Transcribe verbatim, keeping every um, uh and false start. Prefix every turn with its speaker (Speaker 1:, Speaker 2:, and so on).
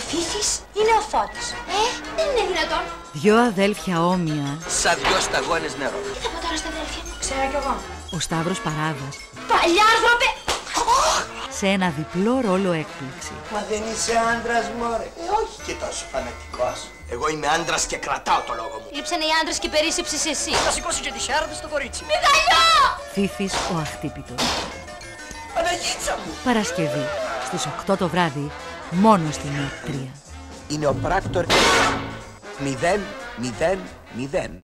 Speaker 1: Φίφης είναι ο Φώτης. Ε, δεν είναι δυνατόν.
Speaker 2: Δυο αδέλφια όμοια.
Speaker 3: Σαν δυο σταγόνες νερό.
Speaker 1: Τι θα πω τώρα στα αδέλφια μου, ξέρω κι εγώ.
Speaker 2: Ο Σταύρος Παράδας.
Speaker 1: Παλιάνθρωπε!
Speaker 2: Σε ένα διπλό ρόλο έκπληξη.
Speaker 3: Μα δεν είσαι άντρας, μωρέ. Ε, όχι και τόσο φανατικός. Εγώ είμαι άντρας και κρατάω το λόγο μου.
Speaker 1: Λείψανε οι άντρες και περίσσεψες εσύ.
Speaker 3: Θα σηκώσει και τη χάρτα στο κορίτσι.
Speaker 1: Μιγαλιό!
Speaker 2: Φίφης ο αχτύπητος.
Speaker 3: Παναγίτσα μου.
Speaker 2: Παρασκευή στις οκτώ το βράδυ, μόνο στην ΕΡΤ τρία.
Speaker 3: Είναι ο πράκτορ μηδέν μηδέν μηδέν.